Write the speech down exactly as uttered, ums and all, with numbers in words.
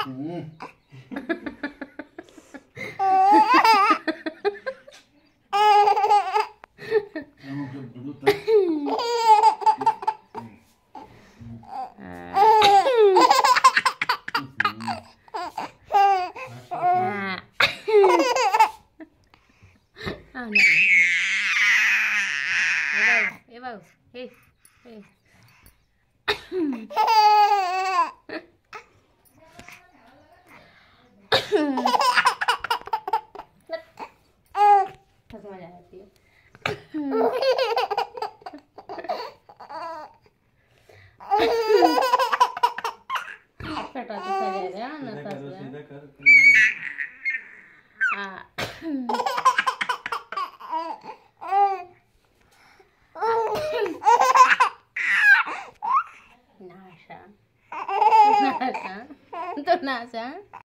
Hey, hey. मजा आती है। फटा तो चलेगा ना नाशा नाशा तो नाशा